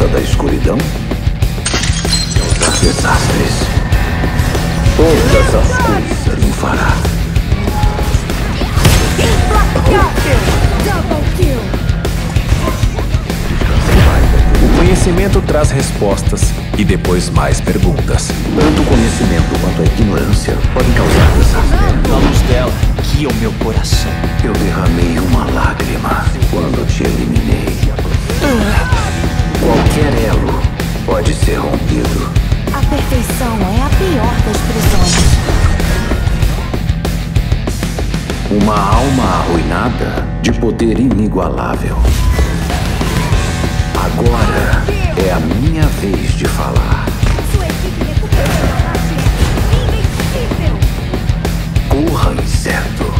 da escuridão? Causar desastres. Todas as coisas o fará. O conhecimento traz respostas e depois mais perguntas. Tanto o conhecimento quanto a ignorância podem causar desastre. A luz dela guia o meu coração. Eu derramei uma lágrima quando te eliminei. Qualquer elo pode ser rompido. A perfeição é a pior das prisões. Uma alma arruinada de poder inigualável. Agora é a minha vez de falar. Sua equipe recuperou a magia. Invencível! Corra, inseto.